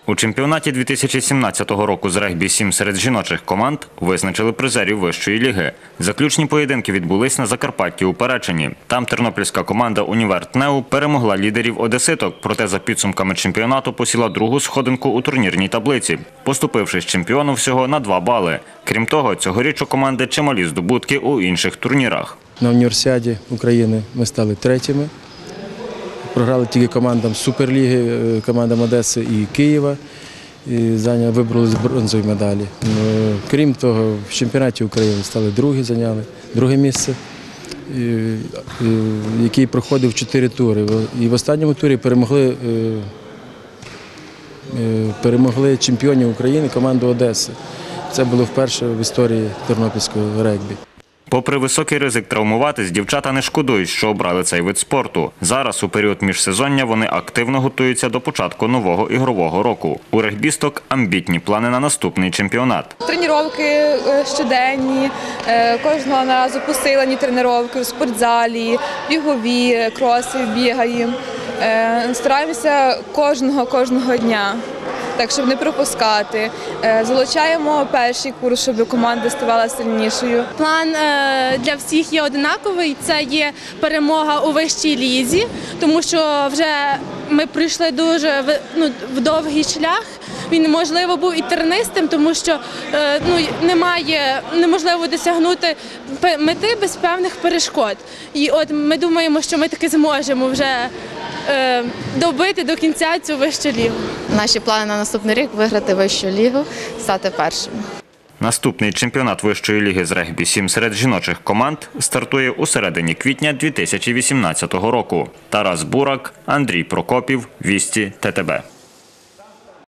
У чемпіонаті 2017 року з регбі-7 серед жіночих команд визначили призерів вищої ліги. Заключні поєдинки відбулись на Закарпатті у Перечині. Там тернопільська команда «Універ ТНЕУ» перемогла лідерів одеситок, проте за підсумками чемпіонату посіла другу сходинку у турнірній таблиці, поступившись чемпіону всього на 2 бали. Крім того, цьогоріч у команди чималі здобутки у інших турнірах. На універсіаді України ми стали третіми. Програли тільки командам Суперліги, командам Одеси і Києва. І вибрали бронзові медалі. Крім того, в чемпіонаті України стали другі, зайняли друге місце, який проходив 4 тури. І в останньому турі перемогли чемпіонів України, команду Одеси. Це було вперше в історії тернопільського регбі. Попри високий ризик травмуватись, дівчата не шкодують, що обрали цей вид спорту. Зараз, у період міжсезоння, вони активно готуються до початку нового ігрового року. У регбісток амбітні плани на наступний чемпіонат. Тренування щоденні, кожного разу посилені тренування в спортзалі, бігові, кроси, бігаємо. Стараємося кожного дня, так, щоб не пропускати. Залучаємо перший курс, щоб команда ставала сильнішою. План для всіх є однаковий – це є перемога у вищій лізі, тому що вже ми пройшли дуже в довгий шлях. Він, можливо, був і тернистим, тому що неможливо досягнути мети без певних перешкод. І от ми думаємо, що ми таки зможемо вже добити до кінця цю вищу лігу. Наші плани на наступний рік – виграти вищу лігу, стати першим. Наступний чемпіонат вищої ліги з регбі-7 серед жіночих команд стартує у середині квітня 2018 року. Тарас Бурак, Андрій Прокопів, Вісті, ТТБ.